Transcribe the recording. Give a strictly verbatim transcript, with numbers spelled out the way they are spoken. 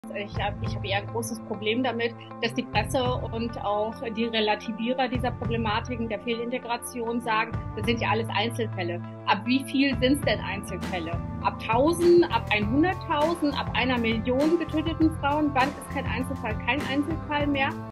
Ich habe ich hab eher ein großes Problem damit, dass die Presse und auch die Relativierer dieser Problematiken der Fehlintegration sagen, das sind ja alles Einzelfälle. Ab wie viel sind es denn Einzelfälle? Ab tausend, ab hunderttausend, ab einer Million getöteten Frauen? Wann ist kein Einzelfall kein Einzelfall mehr?